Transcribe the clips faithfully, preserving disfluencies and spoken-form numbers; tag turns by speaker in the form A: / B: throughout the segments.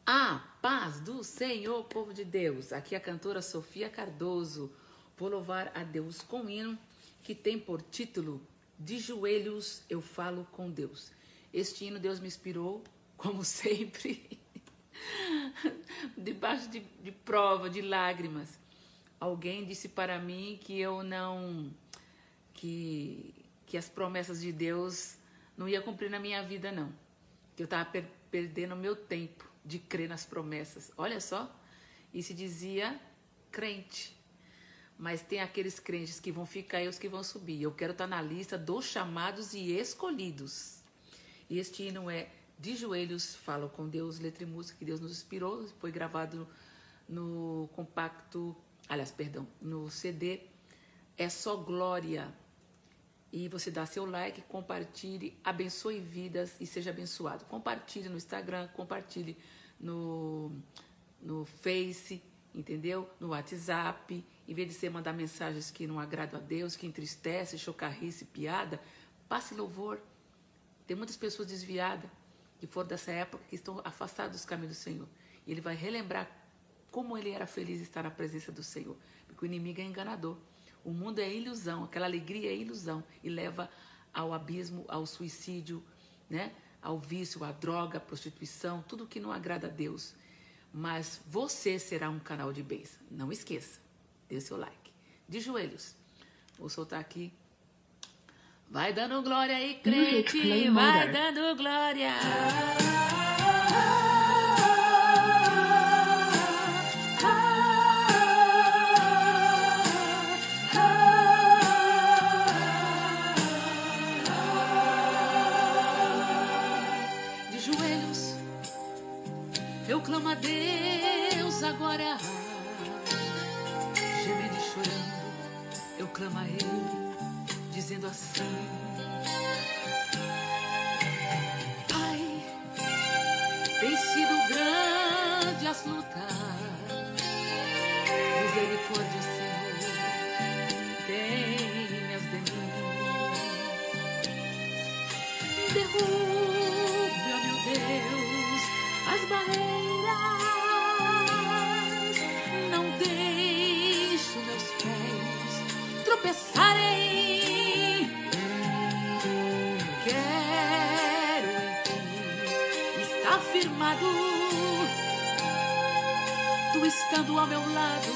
A: A paz do Senhor, povo de Deus. Aqui é a cantora Sofia Cardoso. Vou louvar a Deus com um hino que tem por título De Joelhos Eu Falo com Deus. Este hino Deus me inspirou, como sempre, debaixo de, de prova, de lágrimas. Alguém disse para mim que eu não, que, que as promessas de Deus não ia cumprir na minha vida, não. Que eu estava per perdendo meu tempo de crer nas promessas. Olha só, e se dizia crente. Mas tem aqueles crentes que vão ficar e os que vão subir. Eu quero estar na lista dos chamados e escolhidos. E este hino é De Joelhos Falo com Deus, letra e música que Deus nos inspirou. Foi gravado no compacto, aliás, perdão, no C D É Só Glória. E você dá seu like, compartilhe, abençoe vidas e seja abençoado. Compartilhe no Instagram, compartilhe no, no Face, entendeu? No WhatsApp. Em vez de você mandar mensagens que não agradam a Deus, que entristece, chocarrice, piada, passe louvor. Tem muitas pessoas desviadas que foram dessa época que estão afastadas dos caminhos do Senhor. E ele vai relembrar como ele era feliz estar na presença do Senhor. Porque o inimigo é enganador. O mundo é ilusão, aquela alegria é ilusão e leva ao abismo, ao suicídio, né? Ao vício, à droga, à prostituição, tudo que não agrada a Deus. Mas você será um canal de bênção. Não esqueça, dê seu like. De joelhos. Vou soltar aqui. Vai dando glória aí, crente, vai dando glória. Eu clamo a Deus agora, gemendo e chorando, eu clamo a Ele, dizendo assim: Pai, tem sido grande as lutas, misericórdia, Senhor, tenhas de mim. Derrube, ó meu Deus, as barreiras. Tropeçarei, quero em ti estar firmado, tu estando ao meu lado,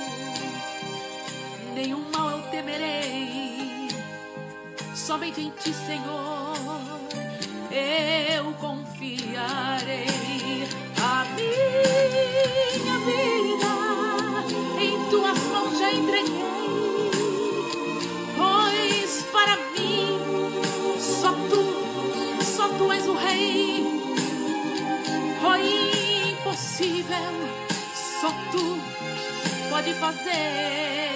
A: nenhum mal eu temerei, somente em ti, Senhor, eu confiarei. A minha vida em tuas mãos já entreguei. Para mim, só tu, só tu és o rei. O impossível, só tu pode fazer.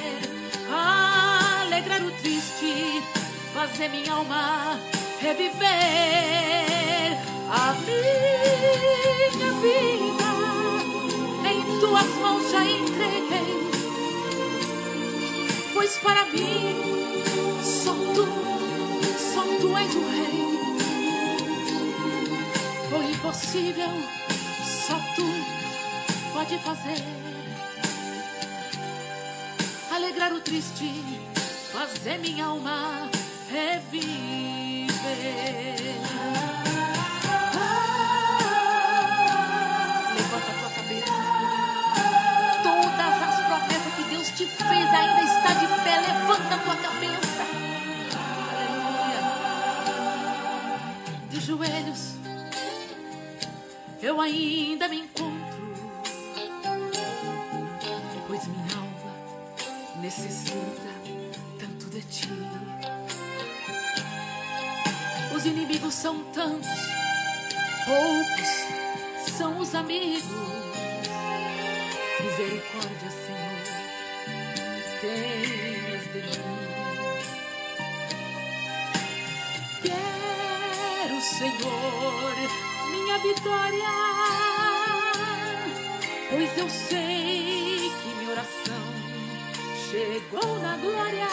A: Alegrar o triste, fazer minha alma reviver. A minha vida em tuas mãos já entreguei. Pois para mim só tu, só tu és o rei. O impossível, só tu pode fazer. Alegrar o triste, fazer minha alma reviver. Levanta a tua cabeça. Todas as promessas que Deus te fez ainda está de pé. Levanta a tua cabeça. De joelhos eu ainda me encontro, pois minha alma necessita tanto de ti. Os inimigos são tantos, poucos são os amigos. Misericórdia, Senhor, tenhas de mim. Senhor, minha vitória, pois eu sei que minha oração chegou na glória.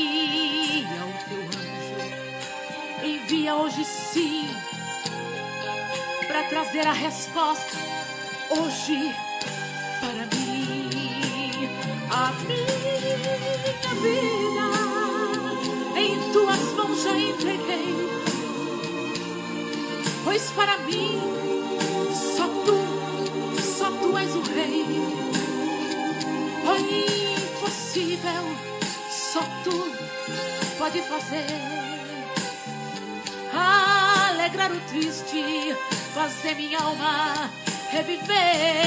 A: Envia o teu anjo, envia hoje sim para trazer a resposta hoje para mim. A minha vida em tuas mãos já entreguei, pois para mim só tu, só tu és o rei. O impossível só tu pode fazer. Alegrar o triste, fazer minha alma reviver.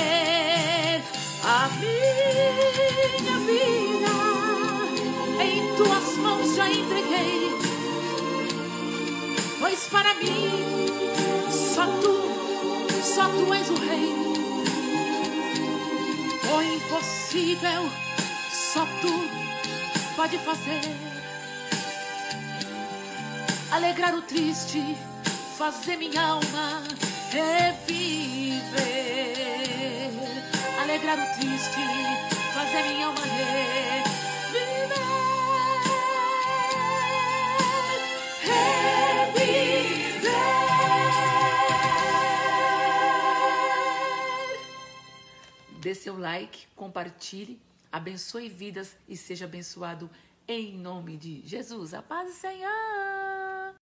A: A minha vida em tuas mãos já entreguei, pois para mim só tu, só tu és o rei. O impossível só tu pode fazer. Alegrar o triste, fazer minha alma reviver. Alegrar o triste, fazer minha alma reviver. Reviver. Dê seu like, compartilhe, abençoe vidas e seja abençoado em nome de Jesus. A paz do Senhor.